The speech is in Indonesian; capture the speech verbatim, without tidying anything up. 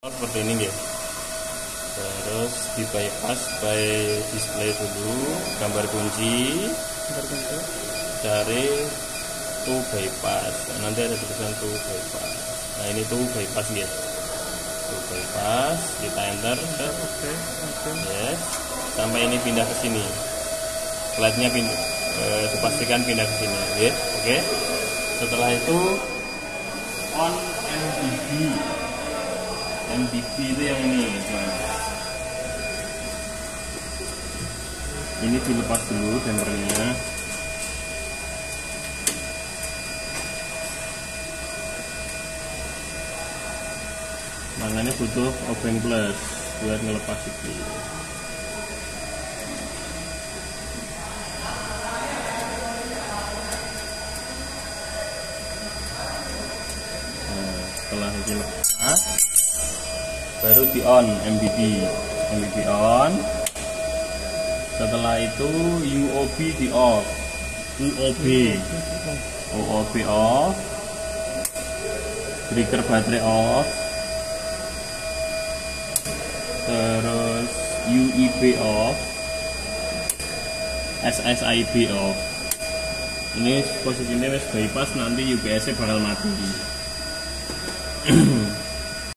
seperti ini ya. Terus di bypass by display dulu gambar kunci, gambar kunci. Cari to bypass. Nah, nanti ada tulisan to bypass. Nah, ini to bypass ya. To bypass, kita enter. Oke, oke. Yes. Sampai ini pindah ke sini. Slide-nya pindah, eh, dipastikan pindah ke sini, ya. Oke. Setelah itu on M D B. M D B itu yang ini, teman. Ini dilepas dulu dampernya. Makanya butuh obeng plus buat ngelepas itu. Nah, setelah ini lepas, baru di on M D B. M D B on. Setelah itu U O B di off. U O B U O B off. Breaker baterai off. Terus U I B off. S S I B off. Ini posisinya wes bypass, nanti U P S nya bakal mati.